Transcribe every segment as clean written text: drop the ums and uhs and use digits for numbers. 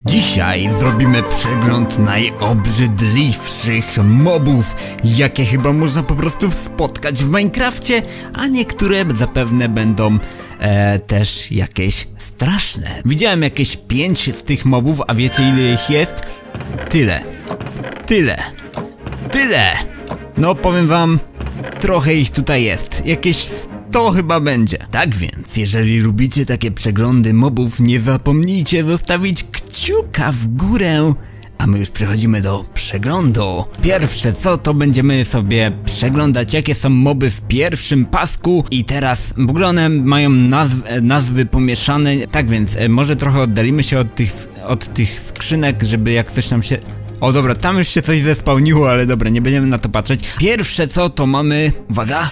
Dzisiaj zrobimy przegląd najobrzydliwszych mobów, jakie chyba można po prostu spotkać w Minecrafcie, a niektóre zapewne będą też jakieś straszne. Widziałem jakieś 5 z tych mobów, a wiecie ile ich jest? Tyle. No powiem wam, trochę ich tutaj jest, jakieś 100 chyba będzie. Tak więc, jeżeli lubicie takie przeglądy mobów, nie zapomnijcie zostawić kciuka w górę. A my już przechodzimy do przeglądu. Pierwsze co, to będziemy sobie przeglądać, jakie są moby w pierwszym pasku. I teraz w ogóle one mają nazwy pomieszane. Tak więc może trochę oddalimy się od tych skrzynek, żeby jak coś nam się... O dobra, tam już się coś zespałniło, ale dobra, nie będziemy na to patrzeć. Pierwsze co, to mamy... Uwaga!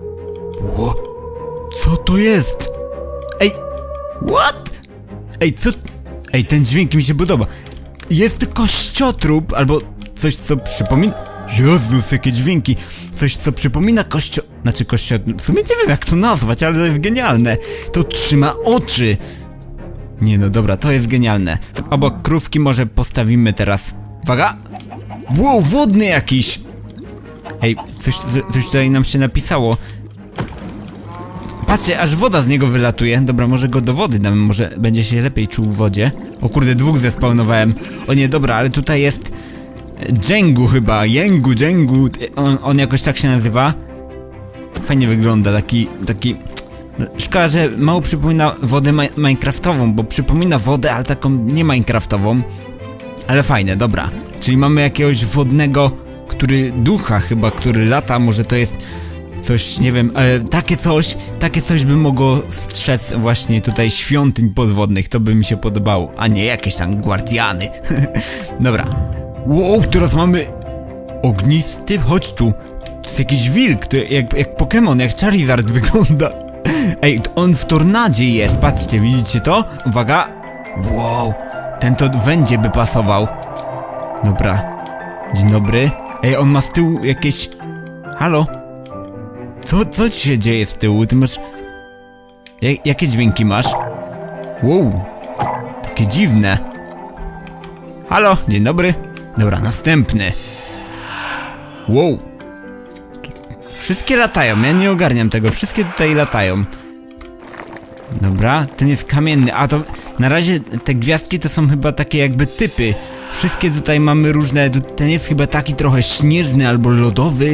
Co to jest? Ej! What? Ej, co... Ej, ten dźwięk mi się podoba. Jest kościotrup, albo coś, co przypomina... Jezus, jakie dźwięki. Coś, co przypomina Znaczy kościotrup... W sumie nie wiem, jak to nazwać, ale to jest genialne. To trzyma oczy. Nie no, dobra, to jest genialne. Obok krówki może postawimy teraz... Uwaga! Wow, wodny jakiś! Ej, coś tutaj nam się napisało. Patrzcie, aż woda z niego wylatuje. Dobra, może go do wody damy, może będzie się lepiej czuł w wodzie. O kurde, 2 zespawnowałem. O nie, dobra, ale tutaj jest... Dżengu chyba, Jengu. On jakoś tak się nazywa. Fajnie wygląda, taki... No, szkoda, że mało przypomina wodę minecraftową, bo przypomina wodę, ale taką nie minecraftową. Ale fajne, dobra. Czyli mamy jakiegoś wodnego, ducha chyba, który lata, może to jest... Coś, nie wiem, takie coś by mogło strzec właśnie tutaj świątyń podwodnych, to by mi się podobało, a nie jakieś tam guardiany. Dobra. Wow, teraz mamy ognisty, chodź tu. To jest jakiś wilk, to jak Pokémon, jak Charizard wygląda. Ej, on w tornadzie jest, patrzcie, widzicie to? Uwaga. Wow, ten to wędzie by pasował. Dobra. Dzień dobry. Ej, on ma z tyłu jakieś... Halo? Co ci się dzieje z tyłu? Ty masz... Jakie dźwięki masz? Wow. Takie dziwne. Halo, dzień dobry. Dobra, następny. Wow. Wszystkie latają, ja nie ogarniam tego. Wszystkie tutaj latają. Dobra, ten jest kamienny. A to na razie te gwiazdki to są chyba takie jakby typy. Wszystkie tutaj mamy różne... Ten jest chyba taki trochę śnieżny albo lodowy.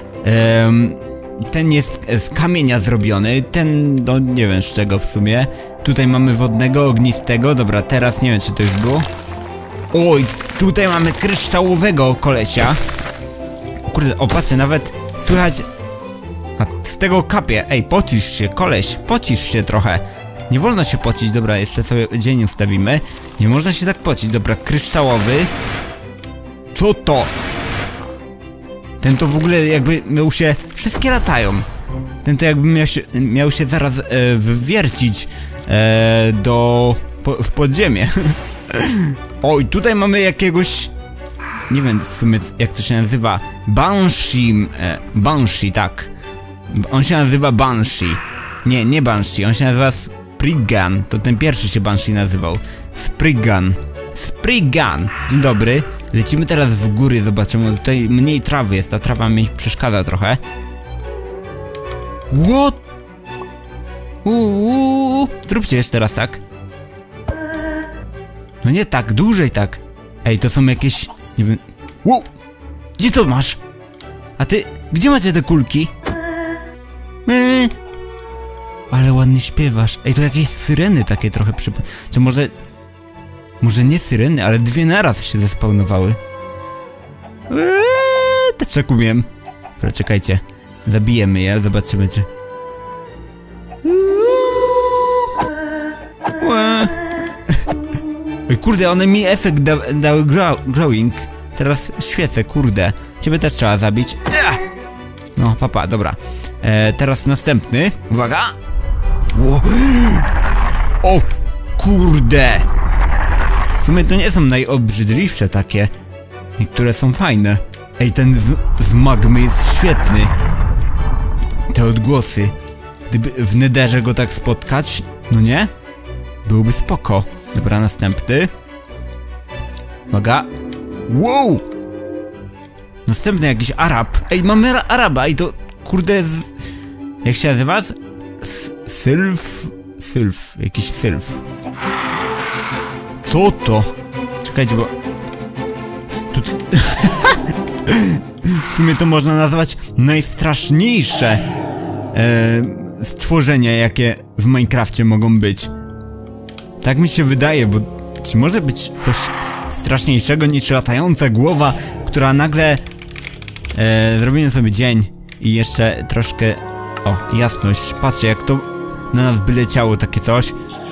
Ten jest z kamienia zrobiony, ten, no nie wiem z czego w sumie. Tutaj mamy wodnego, ognistego, dobra, teraz nie wiem czy to już było. Oj, tutaj mamy kryształowego kolesia. Kurde, o patrzcie, nawet słychać... A z tego kapie, ej, pocisz się, koleś, pocisz się trochę. Nie wolno się pocić, dobra, jeszcze sobie dzień ustawimy. Nie można się tak pocić, dobra, kryształowy. Co to? Ten to w ogóle jakby miał się... Wszystkie latają. Ten to jakby miał się zaraz wywiercić w podziemie. Oj, tutaj mamy jakiegoś... Nie wiem w sumie jak to się nazywa. Banshee, tak. On się nazywa Banshee. Nie Banshee, on się nazywa Spriggan. To ten pierwszy się Banshee nazywał. Spriggan. Dzień dobry. Lecimy teraz w góry, zobaczymy. Tutaj mniej trawy jest, ta trawa mi przeszkadza trochę. What? Zróbcie jeszcze raz tak. No nie tak, dłużej tak. Ej, to są jakieś... Nie wiem... Gdzie to masz? A ty... Gdzie macie te kulki? Ale ładnie śpiewasz. Ej, to jakieś syreny takie trochę Czy może... Może nie syreny, ale 2 naraz się zespawnowały. Też tak umiem. Dobra, czekajcie. Zabijemy je, zobaczymy czy... Oj, kurde, one mi efekt dały growing. Teraz świecę, kurde. Ciebie też trzeba zabić. No, papa, dobra. Teraz następny. Uwaga! O, kurde! W sumie to nie są najobrzydliwsze takie. Niektóre są fajne. Ej, ten z magmy jest świetny. Te odgłosy. Gdyby w Netherze go tak spotkać, no nie? Byłoby spoko. Dobra, następny. Uwaga. Wow! Następny jakiś Arab. Ej, mamy Araba i to, kurde, jak się nazywa? Sylf. Jakiś sylf. Co to? Czekajcie, bo... W sumie to można nazwać najstraszniejsze stworzenia, jakie w Minecrafcie mogą być. Tak mi się wydaje, bo czy może być coś straszniejszego niż latająca głowa, która nagle... zrobimy sobie dzień i jeszcze troszkę... O, jasność. Patrzcie, jak to na nas by leciało takie coś.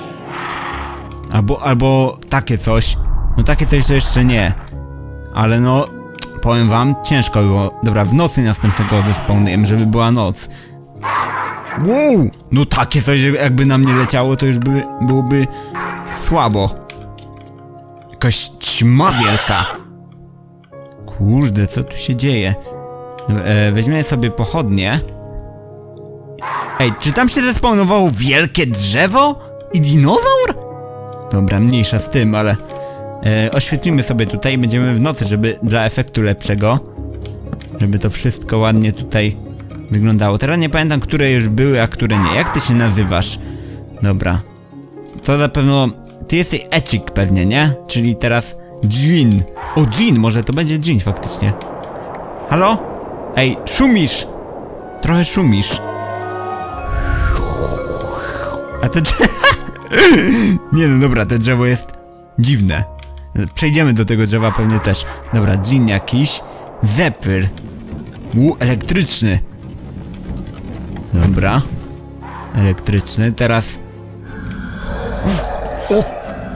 Albo takie coś. No takie coś to jeszcze nie. Ale no, powiem wam, ciężko było. Dobra, w nocy następnego zespawnujemy, żeby była noc. Wow! No takie coś jakby na mnie leciało, to już byłoby słabo. Jakaś ćma wielka. Kurde, co tu się dzieje? Weźmiemy sobie pochodnie. Ej, czy tam się zespawnowało wielkie drzewo? I dinozaur? Dobra, mniejsza z tym, ale... oświetlimy sobie tutaj, będziemy w nocy, żeby dla efektu lepszego. Żeby to wszystko ładnie tutaj wyglądało. Teraz nie pamiętam, które już były, a które nie. Jak ty się nazywasz? Dobra. To zapewne... Ty jesteś Ecik pewnie, nie? Czyli teraz Dżin. O, Dżin, może to będzie Dżin faktycznie. Halo? Ej, szumisz! Trochę szumisz. A te nie no dobra, to drzewo jest dziwne. Przejdziemy do tego drzewa pewnie też. Dobra, dżin jakiś. Zephyr. Elektryczny. Dobra. Elektryczny, teraz... O!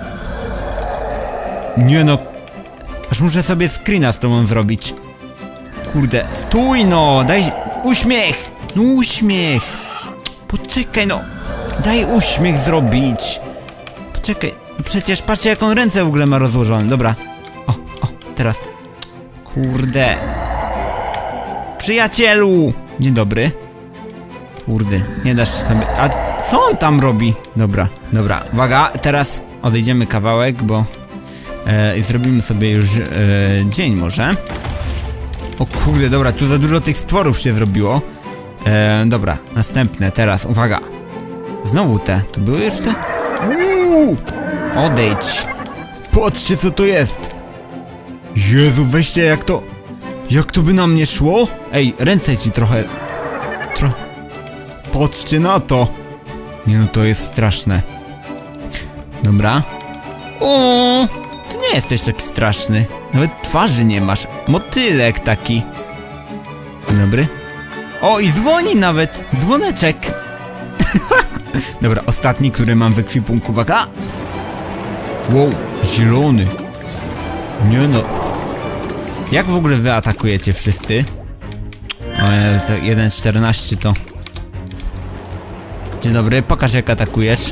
Nie no. Aż muszę sobie screena z tobą zrobić. Kurde, stój no! Daj... Uśmiech! No uśmiech! Poczekaj no! Daj uśmiech zrobić! Poczekaj, przecież patrzcie jak on ręce w ogóle ma rozłożone. Dobra. O, teraz. Kurde. Przyjacielu! Dzień dobry. Kurde, nie dasz sobie... A co on tam robi? Dobra, uwaga, teraz odejdziemy kawałek, bo... I zrobimy sobie już dzień może. O kurde, dobra, tu za dużo tych stworów się zrobiło. Dobra, następne, teraz, uwaga. Znowu te, to były już te? Odejdź. Patrzcie co to jest. Jezu, weźcie jak to by na mnie szło? Ej, ręce ci trochę... Patrzcie na to. Nie no, to jest straszne. Dobra. O, ty nie jesteś taki straszny. Nawet twarzy nie masz. Motylek taki. Dzień dobry. O, i dzwoni nawet. Dzwoneczek. Dobra, ostatni, który mam w ekwipunku. Uwaga. Wow, zielony. Nie no. Jak w ogóle wy atakujecie wszyscy? O, 1.14 to... Dzień dobry, pokaż jak atakujesz.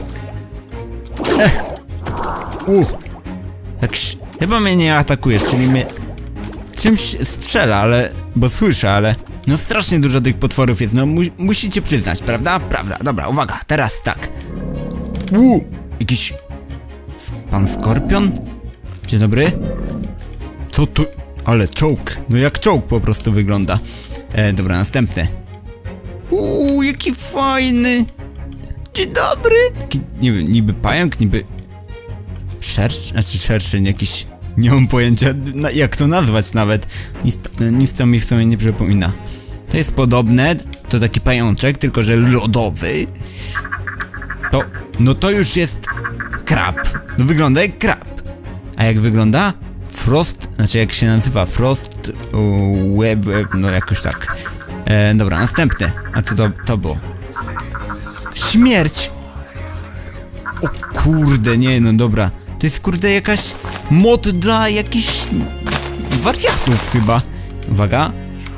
Tak, chyba mnie nie atakujesz, czyli mnie czymś strzela, ale... Bo słyszę, ale... No strasznie dużo tych potworów jest, no musicie przyznać, prawda? Prawda, dobra, uwaga, teraz tak. Jakiś... Pan Skorpion? Dzień dobry. Co tu... Ale czołg, no jak czołg po prostu wygląda. Dobra, następny. Jaki fajny. Dzień dobry. Taki, nie wiem, niby pająk, niby... szerszeń jakiś... Nie mam pojęcia, jak to nazwać nawet. Nic to mi w sumie nie przypomina. To jest podobne, to taki pajączek, tylko że lodowy. To... No to już jest... krab. No wygląda jak krab. A jak wygląda? Frost... Znaczy jak się nazywa? Frost... web... No jakoś tak. Dobra, następne. A to było. Śmierć! O kurde, nie no dobra. To jest kurde jakaś mod dla jakichś wariatów chyba. Uwaga.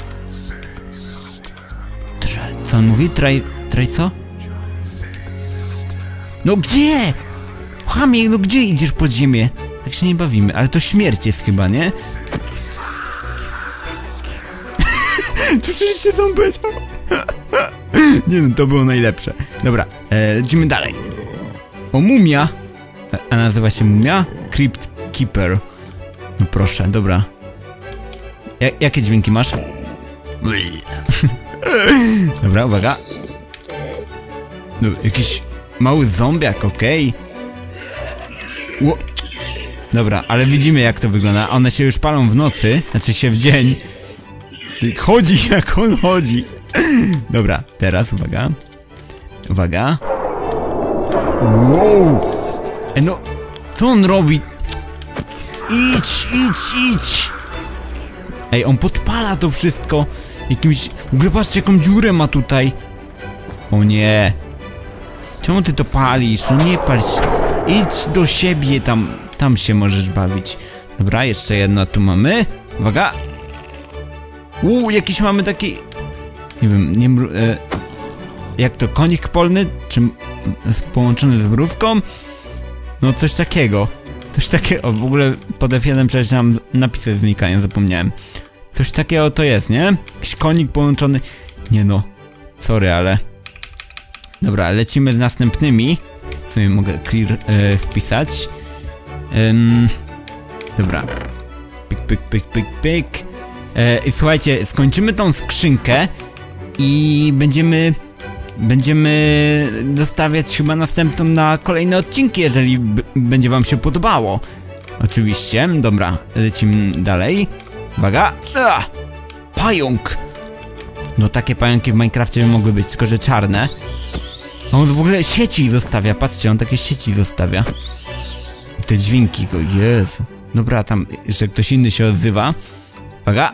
Co on mówi? Traj co? No gdzie? Chamie, no gdzie idziesz pod ziemię? Tak się nie bawimy, ale to śmierć jest chyba, nie? Przecież się sam powiedział. Nie no, to było najlepsze. Dobra, lecimy dalej. O, mumia. A nazywa się mumia? Crypt Keeper. No proszę, dobra. Jakie dźwięki masz? Dobra, uwaga. No, jakiś mały zombiak, okej. Dobra, ale widzimy jak to wygląda. One się już palą w nocy, znaczy się w dzień. Chodzi jak on chodzi. Dobra, teraz uwaga. Uwaga. Wow. No, co on robi? Idź. Ej, on podpala to wszystko. Jakimś... W ogóle patrzcie jaką dziurę ma tutaj. O nie. Czemu ty to palisz? No nie pal się. Idź do siebie tam. Tam się możesz bawić. Dobra, jeszcze jedno tu mamy. Uwaga. Jakiś mamy taki... Nie wiem, nie... jak to? Konik polny? Czy... połączony z mrówką? No coś takiego. Coś takiego. W ogóle pod F1 przecież nam napisy znikają, zapomniałem. Coś takiego to jest, nie? Jakiś konik połączony... Nie no. Sorry, ale... Dobra, lecimy z następnymi. W sumie mogę clear wpisać. Dobra. Pyk. I słuchajcie, skończymy tą skrzynkę i będziemy dostawiać chyba następną na kolejne odcinki, jeżeli będzie wam się podobało. Oczywiście. Dobra, lecimy dalej. Uwaga. Pająk! No takie pająki w Minecrafcie mogły być, tylko że czarne. A on w ogóle sieci zostawia, patrzcie, on takie sieci zostawia. I te dźwięki go, Jezu. Dobra, tam jeszcze ktoś inny się odzywa. Uwaga.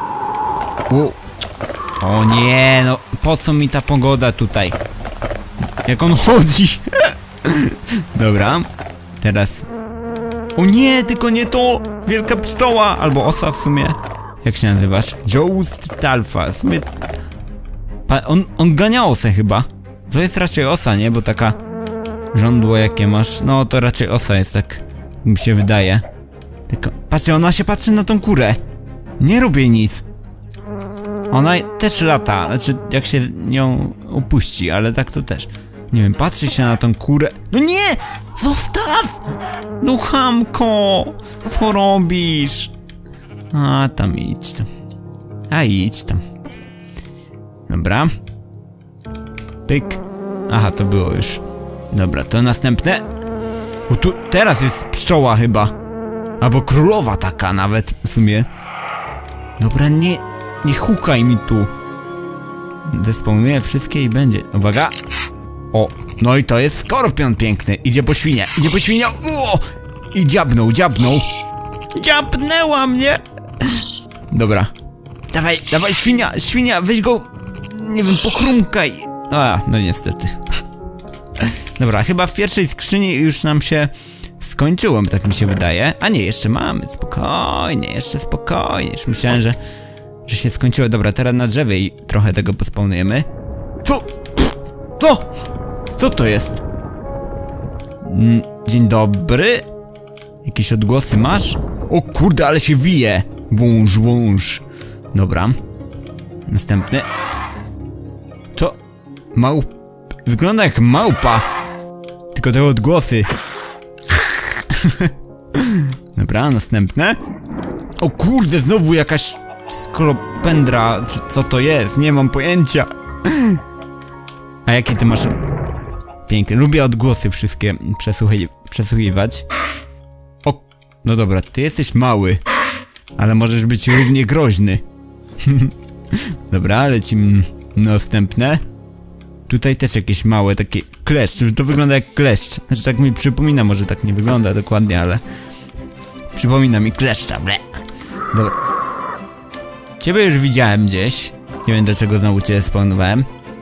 O nie, no po co mi ta pogoda tutaj? Jak on chodzi? Dobra, teraz... O nie, tylko nie to! Wielka pszczoła! Albo osa w sumie. Jak się nazywasz? Joust Talfa. W sumie... On gania osę chyba. To jest raczej osa, nie? Bo taka... żądło jakie masz. No to raczej osa jest, tak mi się wydaje. Tylko... Patrzcie, ona się patrzy na tą kurę. Nie robię nic. Ona też lata. Znaczy, jak się nią opuści, ale tak to też. Nie wiem, patrzy się na tą kurę. No nie! Zostaw! No chamko! Co robisz? A, tam idź tam. Idź tam. Dobra. Pyk. Aha, to było już. Dobra, to następne. O, tu teraz jest pszczoła chyba. Albo królowa taka nawet w sumie. Dobra, nie hukaj mi tu. Zespawnuję wszystkie i będzie. Uwaga. O, no i to jest skorpion piękny. Idzie po świnię. I dziabnął. Dziabnęła mnie. Dobra. Dawaj, świnia, weź go. Nie wiem, pochrumkaj. No niestety. Dobra, chyba w pierwszej skrzyni już nam się skończyło, tak mi się wydaje. A nie, jeszcze mamy, spokojnie. Już myślałem, że się skończyło. Dobra, teraz na drzewie i trochę tego pospawnujemy. Co to jest? Dzień dobry. Jakieś odgłosy masz? O kurde, ale się wije. Wąż. Dobra. Następny. Co? Wygląda jak małpa. Tylko te odgłosy. Dobra, następne. O kurde, znowu jakaś skolopendra. Co to jest? Nie mam pojęcia. A jakie ty masz? Piękne. Lubię odgłosy wszystkie przesłuchiwać. O, no dobra, ty jesteś mały. Ale możesz być równie groźny. Dobra, lecimy następne. Tutaj też jakieś małe takie kleszcz. To wygląda jak kleszcz. Znaczy tak mi przypomina, może tak nie wygląda dokładnie, ale przypomina mi kleszcza. Ble. Dobra. Ciebie już widziałem gdzieś. Nie wiem dlaczego znowu cię spawnowałem.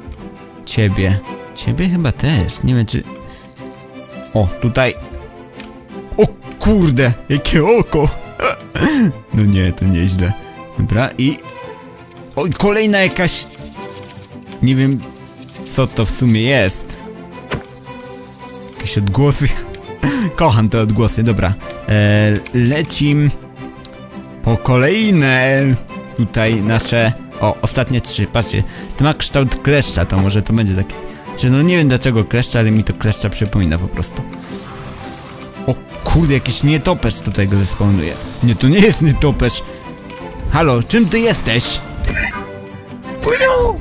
Ciebie chyba też. Nie wiem czy... O, tutaj. O kurde, jakie oko. No nie, to nieźle. Dobra, i... Oj, kolejna jakaś... Nie wiem, co to w sumie jest. Jakieś odgłosy. Kocham te odgłosy, dobra. Lecim po kolejne tutaj nasze... O, ostatnie 3, patrzcie. To ma kształt kleszcza, to może to będzie takie... Czy no nie wiem dlaczego kleszcza, ale mi to kleszcza przypomina po prostu. O Kurde, jakiś nietoperz tutaj go zespawnuje. Nie, to nie jest nietoperz. Halo, czym ty jesteś? Płynu!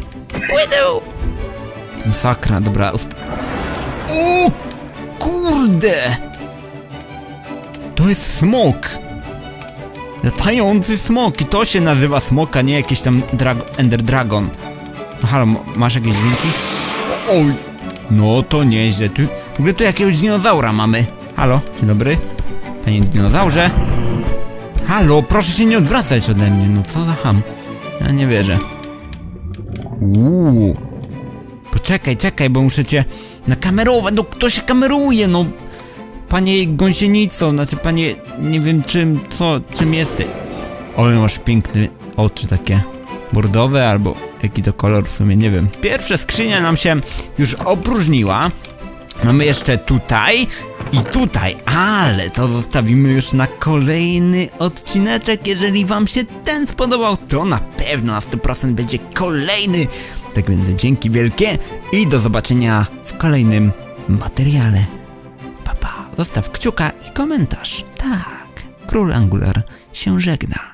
Masakra, dobra. O kurde! To jest smok! Latający smok i to się nazywa smok, a nie jakiś tam Ender Dragon. No halo, masz jakieś dźwięki? Oj! No to nieźle. W ogóle tu jakiegoś dinozaura mamy. Halo, dzień dobry. Panie dinozaurze. Halo, proszę się nie odwracać ode mnie. No co za ham. Ja nie wierzę. Poczekaj, bo muszę cię nakamerować. No kto się kameruje, no. Panie gąsienico, znaczy panie, nie wiem czym jesteś. Ale masz piękne oczy takie bordowe, albo jaki to kolor w sumie, nie wiem. Pierwsza skrzynia nam się już opróżniła. Mamy jeszcze tutaj i tutaj, ale to zostawimy już na kolejny odcineczek. Jeżeli wam się ten spodobał, to na pewno na 100% będzie kolejny. Tak więc dzięki wielkie i do zobaczenia w kolejnym materiale. Zostaw kciuka i komentarz. Tak, Król Angular się żegna.